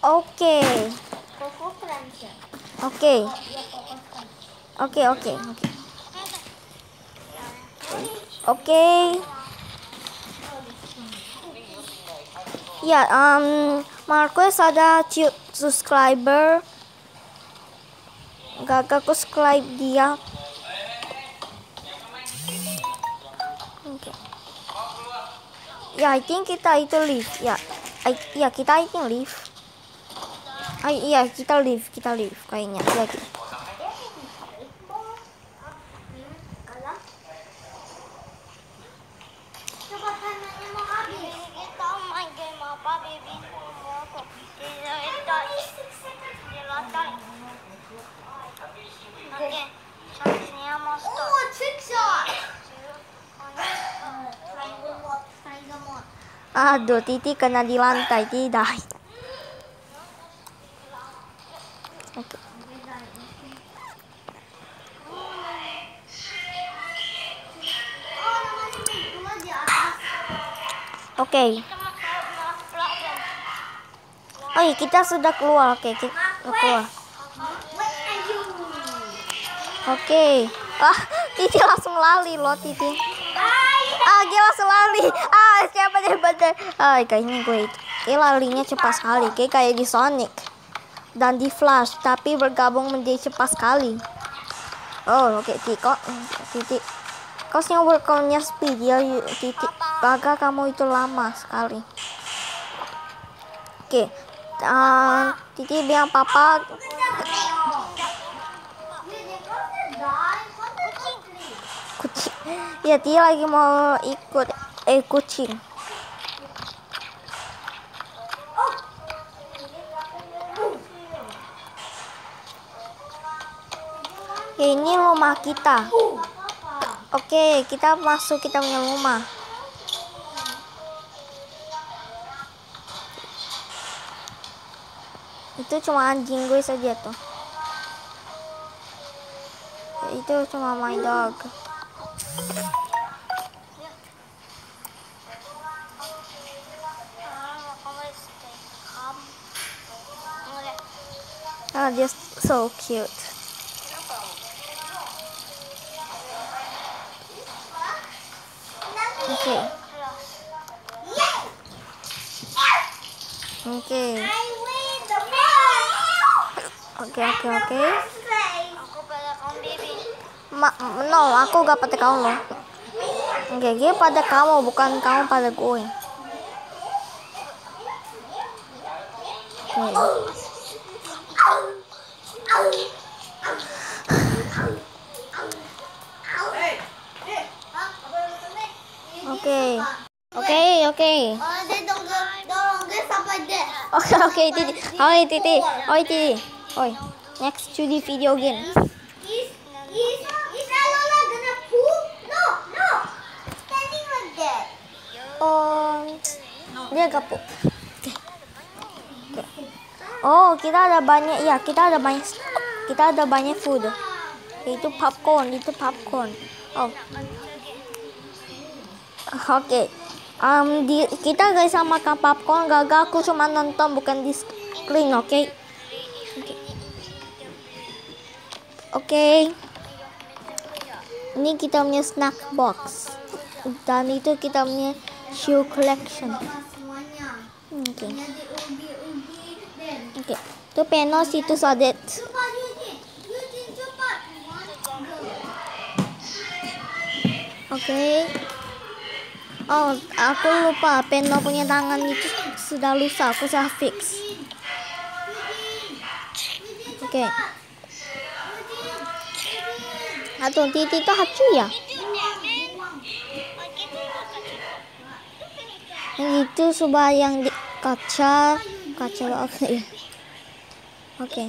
Oke. Oke. Oke. Oke. Ya, Marquez ada subscriber. Gagal subscribe dia. Oke. Ya, I think kita itu leave. Ya, kita I think leave. Iya, kita leave kayaknya. Ya, kita. Aduh, Titi kena di lantai, tidak. Oke. Oke. Oh iya, kita sudah keluar. Oke, kita keluar. Oke. Titi langsung lari loh, Titi. Dia langsung lari. Siapa deh bener. Kayaknya gue itu. Larinya cepat sekali, kayak di Sonic dan di Flash, tapi bergabung menjadi cepat sekali. Oh, oke, Titi. Kosnya workoutnya speed ya, Titi. Baga kamu itu lama sekali. Oke. Titi bilang papa. Kucing. Ya, dia lagi mau ikut kucing. Ya, ini rumah kita. Oke, kita masuk kita punya rumah. Itu cuma anjing gue saja tuh. Ya, itu cuma my dog. Just so cute. Oke. No, aku gak pada kamu loh. Dia pada kamu, bukan kamu pada gue. Oke, Titi. Oi, next to the video game. Is Alola gonna poop? No. Standing like that. Dia gapuk. Oh, kita ada banyak. Ya, kita ada banyak food. Itu popcorn. Oh. Oke. Kita guys sama makan popcorn. Gagal aku cuma nonton, bukan di screen, oke? Oke. Ini kita punya snack box. Dan itu kita punya shoe collection. Oke. Itu penos, itu sodet. Oke. Oh, aku lupa Peno punya tangan itu sudah lusa, aku sudah fix. Oke. Atau Titi itu hacu ya? Yang itu coba yang di kaca oke ya. Oke.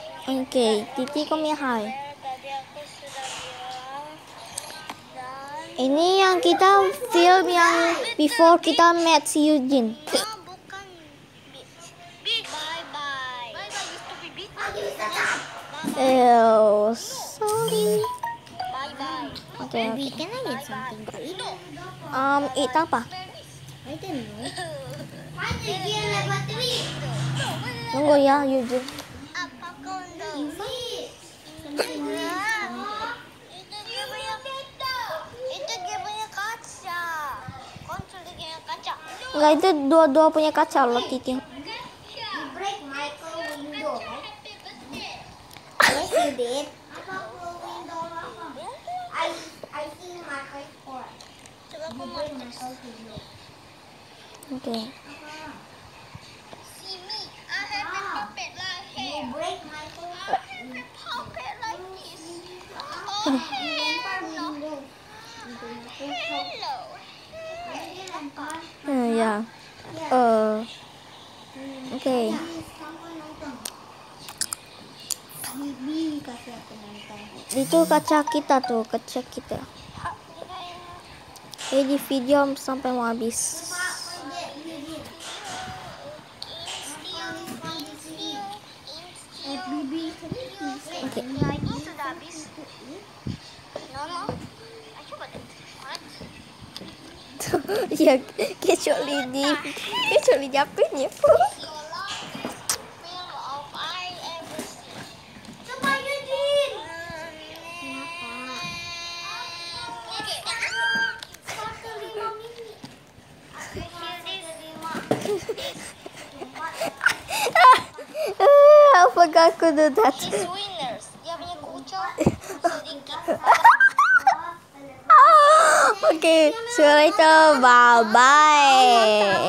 Oke, Titi kom ya hai. Tadi aku sudah bilang dan Ini yang kita film yang before kita met si Eugene. Bukan beach. Bye bye. Bye bye used to be beach. Oh, sorry. Bye bye. Okay. Can I get something to eat? Eat apa? I don't know. Tunggu ya, Eugene. Apa kondo? Itu dia punya kaca. Kontrol dia punya kaca. Enggak, itu dua-dua punya kaca loh, Titi. You break Michael window, right? Yes, you did. I think Michael for. You break Michael's window. Okay. See me. I have a puppet like here. You break Michael's window. I have a puppet like this. Oh, hello. Hello. Ya. Oke. Bibi kasih aku nonton. Itu kaca kita tuh, kaca kita. Di video sampai mau habis. Oke. Ini sudah habis. No. Coba deh. Ya, kecuali jatuhnya. Film of I ever seen. Coba Yudin. Satu 5 menit. Apakah aku do that? These winners. Dia punya kucing sedikit. Oke, see you later. Bye bye.